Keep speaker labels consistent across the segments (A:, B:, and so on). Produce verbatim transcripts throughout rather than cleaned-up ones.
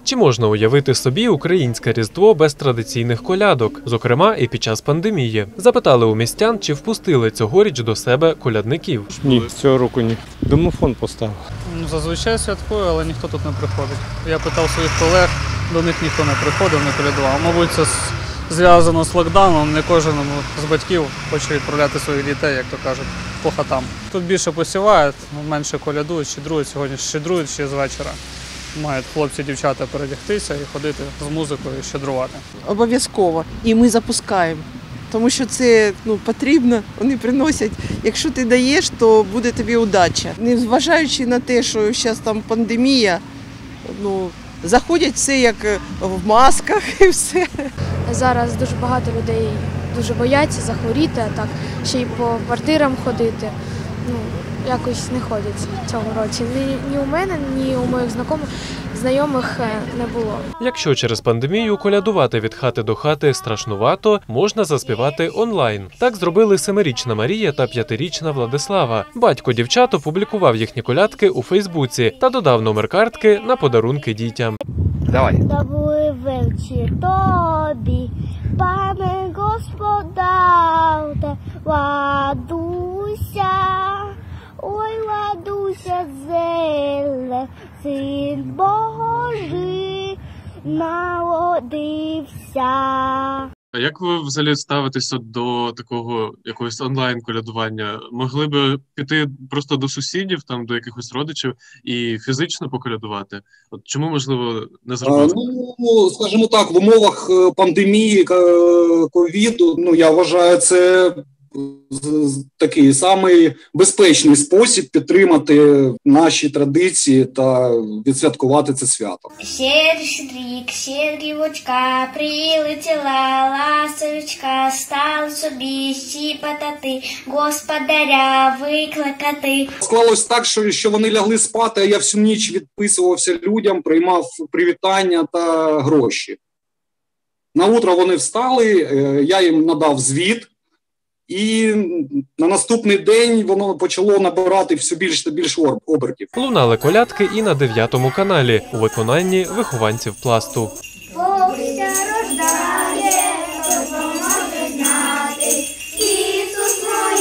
A: Чи можна уявити собі українське Різдво без традиційних колядок, зокрема і під час пандемії? Запитали у містян, чи впустили цьогоріч до себе колядників.
B: Ні, цього року ні. Домофон поставив.
C: Ну, зазвичай святкую, але ніхто тут не приходить. Я питав своїх колег, до них ніхто не приходив, не колядував. Мабуть, це зв'язано з локдауном, не кожен з батьків хоче відправляти своїх дітей, як то кажуть, по хатам. Тут більше посівають, менше колядують, щедрують, сьогодні щедрують ще з вечора. Мають хлопці, дівчата передягтися і ходити з музикою і щедрувати.
D: Обов'язково. І ми запускаємо. Тому що це ну, потрібно, вони приносять. Якщо ти даєш, то буде тобі удача. Незважаючи на те, що зараз там пандемія, ну, заходять все як в масках і все.
E: Зараз дуже багато людей дуже бояться захворіти, а так ще й по квартирам ходити. Ну, якось не ходять цього році. Ні, ні у мене, ні у моїх знайомих, знайомих не було.
A: Якщо через пандемію колядувати від хати до хати страшнувато, можна заспівати онлайн. Так зробили семирічна Марія та п'ятирічна Владислава. Батько дівчат опублікував їхні колядки у Фейсбуці та додав номер картки на подарунки дітям.
F: Давай.
G: Добрий вечір тобі, пане господарте, ладуся. Ой, ладуся, зеле, син Божий народився.
H: А як ви взагалі ставитеся до такого якогось онлайн-колядування? Могли б піти просто до сусідів, там, до якихось родичів і фізично поколядувати? От чому, можливо, не зробити?
F: Ну, скажімо так, в умовах пандемії, ковіду, ну, я вважаю, це такий самий безпечний спосіб підтримати наші традиції та відсвяткувати це свято.
G: Щедрий щедрик, щедрівочка, прилетіла ласовичка, стала собі щіпатати, господаря викликати.
F: Склалось так, що, що вони лягли спати, а я всю ніч відписувався людям, приймав привітання та гроші. На утро вони встали, я їм надав звіт. І на наступний день воно почало набирати все більше та більше обертів.
A: Лунали колядки і на дев'ятому каналі у виконанні вихованців Пласту.
G: Бог ся рождає, допоможе знати, Ісус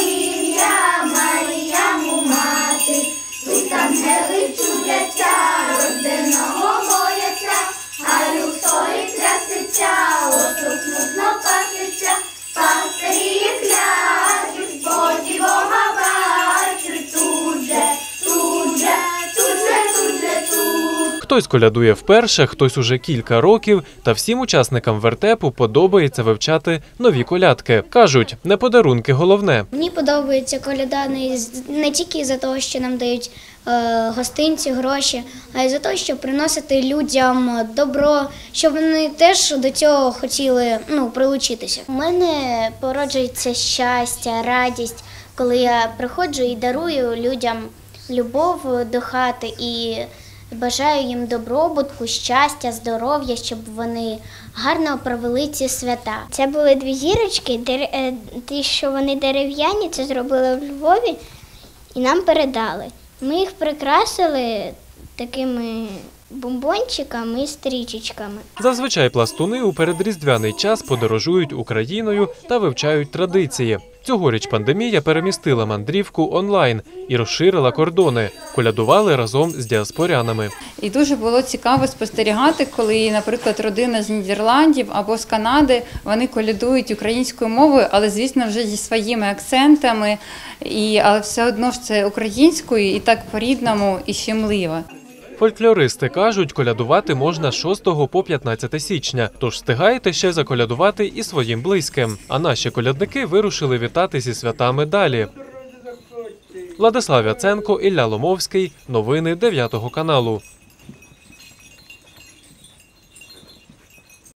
G: моїм'я, Марія му мати, тут ангели чудяться, рожденого бояться, а люк стоїть трясеться, отут смутно паситься. Пастирі клячуть, боді Бога бачуть, тут же, тут же, тут же, тут же, тут.
A: Хтось колядує вперше, хтось уже кілька років, та всім учасникам вертепу подобається вивчати нові колядки. Кажуть, не подарунки головне.
I: Мені подобається коляда не тільки за те, що нам дають е, гостинці, гроші, а й за те, щоб приносити людям добро, щоб вони теж до цього хотіли ну, прилучитися. У мене породжується щастя, радість, коли я приходжу і дарую людям любов до хати і бажаю їм добробутку, щастя, здоров'я, щоб вони гарно провели ці свята.
G: Це були дві зірочки, ті, що вони дерев'яні, це зробили в Львові і нам передали. Ми їх прикрасили такими бомбончиками і стрічечками.
A: Зазвичай пластуни у передріздвяний час подорожують Україною та вивчають традиції. Цьогоріч пандемія перемістила мандрівку онлайн і розширила кордони. Колядували разом з діаспорянами.
J: І дуже було цікаво спостерігати, коли, наприклад, родина з Нідерландів або з Канади, вони колядують українською мовою, але, звісно, вже зі своїми акцентами, і, але все одно ж це українською і так по-рідному і щемливо.
A: Фольклористи кажуть, колядувати можна з шостого по п'ятнадцяте січня, тож встигаєте ще заколядувати і своїм близьким. А наші колядники вирушили вітати зі святами далі. Владислав Яценко, Ілля Ломовський. Новини дев'ятого каналу.